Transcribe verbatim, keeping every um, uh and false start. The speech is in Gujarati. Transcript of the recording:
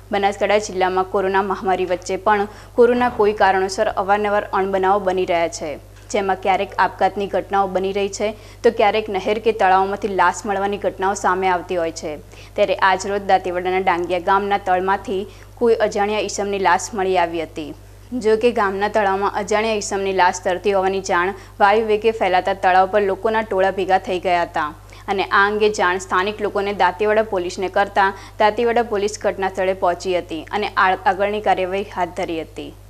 બનાસકાંઠા જિલ્લામાં કોરોના મહામારી વચ્ચે પણ કોરોના કોઈ કારણોસર અવારનવાર અણબનાવો બની રહ્યા છે, જેમાં ક્યારેક આપઘાતની ઘટનાઓ બની રહી છે તો ક્યારેક નહેર કે તળાવમાંથી લાશ મળવાની ઘટનાઓ સામે આવતી હોય છે। ત્યારે આજરોજ દાંતીવાડાના ડાંગિયા ગામના તળમાંથી કોઈ અજાણ્યા ઈસમની લાશ મળી આવી હતી। જો કે ગામના તળાવમાં અજાણ્યા ઈસમની લાશ તરતી હોવાની જાણ વાયુ વેગે ફેલાતા તળાવ પર લોકોના ટોળા ભેગા થઈ ગયા હતા અને આ અંગે જાણ સ્થાનિક લોકોને દાંતીવાડા પોલીસને કરતા દાંતીવાડા પોલીસ ઘટના સ્થળે પહોંચી હતી અને આગળની કાર્યવાહી હાથ ધરી હતી।